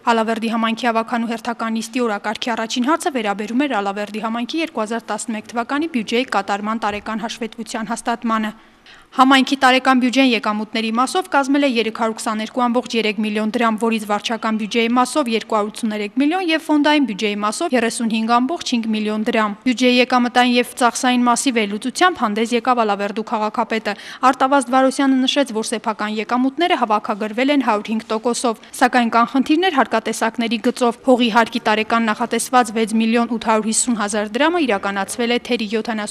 Ալավերդի համայնքի ավականու հերթական նիստի օրակարգի առաջին հարցը վերաբերում էր Ալավերդի համայնքի 2011 թվականի բյուջեի կատարման տարեկան հաշվետվության հաստատմանը։ Համայնքի տարեկան բյուջեն եկամուտների մասով կազմել է 322.3 միլիոն դրամ, որից վարչական բյուջեի մասով 283 միլիոն եւ ֆոնդային բյուջեի մասով 35.5 միլիոն դրամ։ Բյուջեի եկամտային եւ ծախսային մասի վերլուծությամբ հանդես եկավ Ալավերդու քաղաքապետը։ Արտավազդ Վարոսյանը նշեց, որ սեփական եկամուտները հավաքագրվել են 105%-ով, սակայն կան խնդիրներ հարկատեսակների գծով։ Հողի հարկի տարեկան նախատեսված 6 միլիոն 850 հազար դրամը իրականացվել է թերի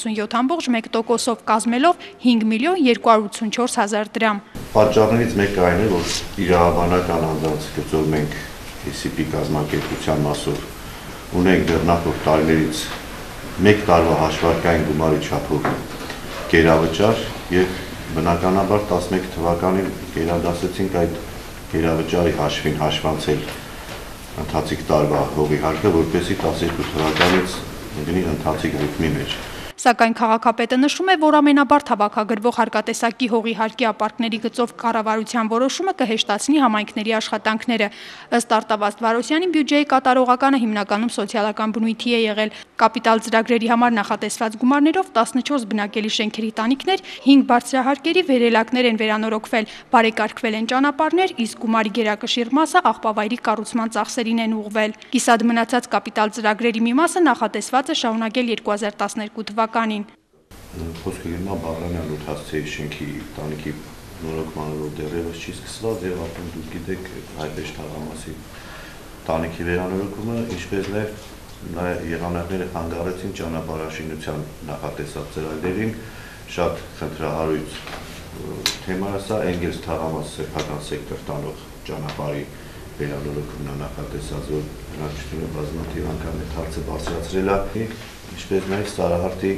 77.1%-ով, կազմելով 5 միլիոն 284 հազար դրամ։ Պատճառներից մեկը այն է, որ իրավաբանական անձանց գծով մենք ECP կազմակերպության մասով ունենք դեռ նախորդ տարիներից 1 տարվա հաշվարկային գումարի չափով գերավճար եւ բնականաբար 11 թվականին գերադասեցինք այդ գերավճարի հաշվին հաշվանցել ընթացիկ տարվա հողի հարկը, որպեսզի 12 թվականից գնի ընթացիկ ռիթմի մեջ։ Սակայն քաղաքապետը նշում է, որ ամենաբարդ հավաքագրվող հարկատեսակի հողի հարկի ապարքների գծով կառավարության որոշումը կհեշտացնի համայնքների աշխատանքները։ Ըստ Արտավազդ Վարոսյանի, բյուջեի կատարողականը հիմնականում սոցիալական բնույթի է եղել։ Կապիտալ ծրագրերի համար նախատեսված գումարներով 14 բնակելի շենքերի տանիքներ, 5 բարձրահարկերի վերելակներ են վերանորոգվել, բարեկարգվել են ճանապարհներ, իսկ գումարի գերակշիռ մասը աղբավայրի կառուցման ծախսերին են ուղղվել։ Կիսատ մնացած կապիտալ ծրագրերի մի մասը նախատեսված է շարունակել 2012 թվականին։ Խոսքը գնա Բաղրամյան Լութացցեի շենքի տանիքի նորոգմանը, որ դեռևս չի սկսված եւ արդեն դուք գիտեք Հայբեշ թաղամասի տանիքի վերանորոգումը, ինչպես նաեւ եղանակները խանգարեցին ճանապարհաշինության նախատեսած ծրագրերին, շատ խնդրահարույց թեմա է սա, Էնգելս թաղամաս սեփական սեկտոր տանող ճանապարհի վերանորոգումն է նախատեսած, որ հնարավորությունը բազմաթիվ անգամ այդ հարցը բարձրացրել է, ինչպես նաեւ Սարահարթի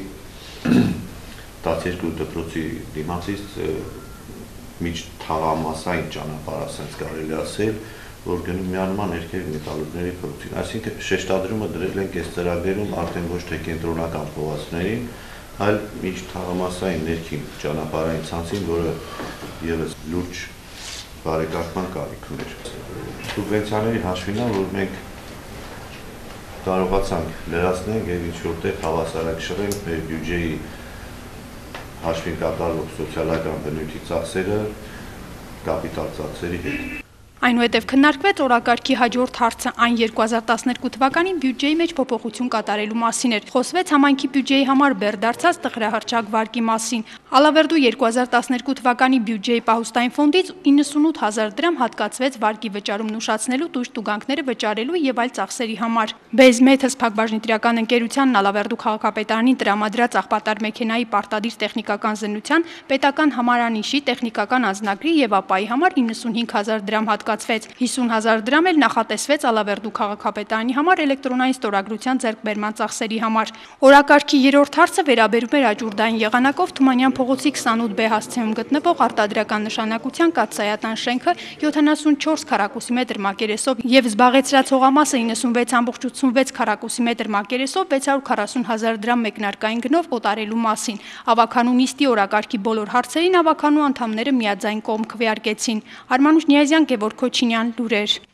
12 դպրոցի դիմացից միջ թաղամասային ճանապարհ, ասենց կարելի ասել, որ գնում միանման երկեր մետալուրգների փողոցին։ Այսինքն շեշտադրումը դրել ենք այս ծրագրերում արդեն ոչ թե կենտրոնական փողոցներին, այլ միջ թաղամասային ներքին ճանապարհային ցանցին, որը եւս լուրջ բարեկարգման կարիք ուներ։ Սուբվենցիաների հաշվին, որ մենք կարողացանք լրացնել եւ ինչ-որտեղ հավասարակշռենք մեր բյուջեի հաշվին կատարվող սոցիալական բնույթի ծախսերը կապիտալ ծախսերի հետ։ Այնուհետև քննարկվեց օրակարգի հաջորդ հարցը, այն 2012 թվականին բյուջեի մեջ փոփոխություն կատարելու մասին էր։ Խոսվեց համայնքի բյուջեի համար բերդարձած տղրահրճակ վարկի մասին։ Ալավերդու 2012 թվականի բյուջեի պահուստային ֆոնդից 98 հազար դրամ հատկացվեց վարկի վճարումն ուշացնելու, տույժ-տուգանքները վճարելու եւ այլ ծախսերի համար։ Բեզմեթս փակbaşնիտրական ընկերությանն Ալավերդու քաղաքապետարանին տրամադրած աղբատար մեքենայի պարտադիր տեխնիկական զննության, պետական համարանիշի, տեխնիկական անձնագրի եւ ապայի համար 95 հազար դրամ հատկացվեց, 50 հազար դրամ էլ նախատեսվեց Ալավերդու քաղաքապետարանի համար էլեկտրոնային ստորագրության ձեռքբերման ծախսերի համար։ Օրակարգի երրորդ հարցը վերաբերում էր աճուրդային եղանակով Թումանյան փողոցի 28B հասցեում գտնվող արտադրական նշանակության կաթսայատան շենքը 74 քառակուսի մետր մակերեսով եւ զբաղեցրած հողամասը 96.86 քառակուսի մետր մակերեսով 640 հազար դրամ մեկնարկային գնով օտարելու մասին։ Ավականու նիստի օրակարգի բոլոր հարցերին ավականու անդամները միաձայն կողմ քվեարկեցին։ Արմանուշ Նիազյան, Գևորգ Քոչինյան, լուրեր։